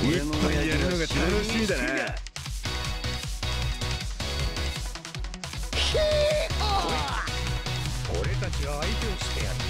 一本やるのが楽しみだな。俺たちが相手をしてやる。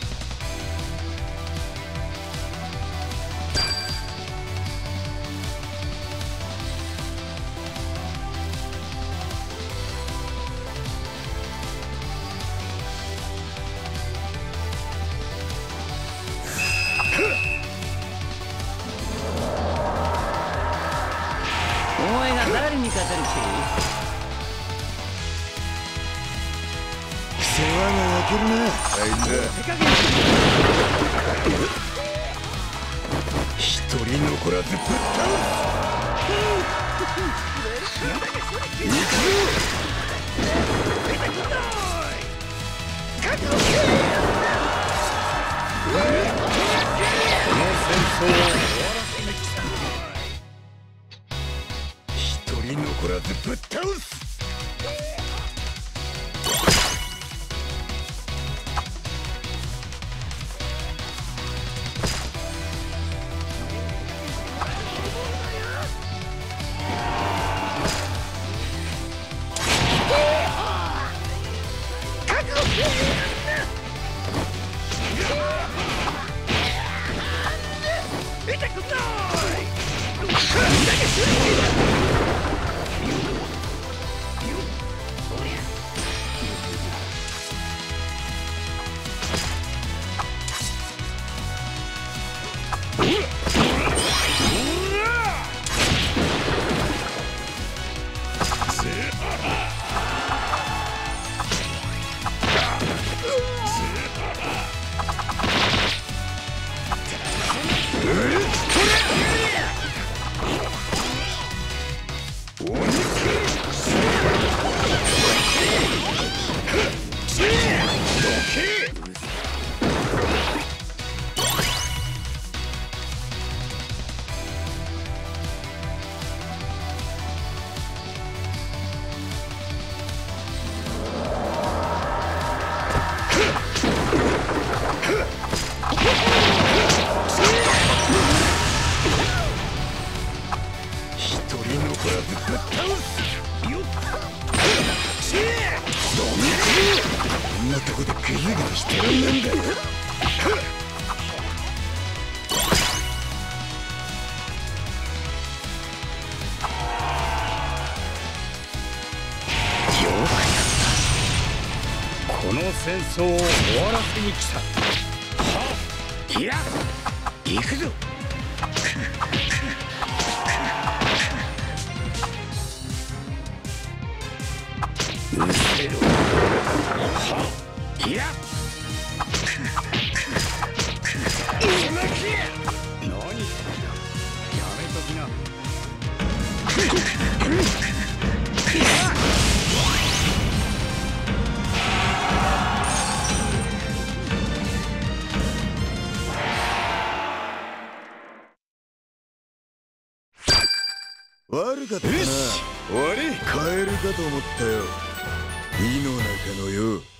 お前が誰に勝てる気？ 世話が焼けるな。あいつ一人残らずぶっ倒す。行くぞ。この戦争を終わらせに来た。一人残らずぶっ倒す。こんなとこでグズグズしてるんなんだよ。この戦争を終わらせに来た。はっ、いや、行くぞ。うせろ。はっ、いや。何やめときな。悪かったな。終わり。帰るかと思ったよ。井の中のよ。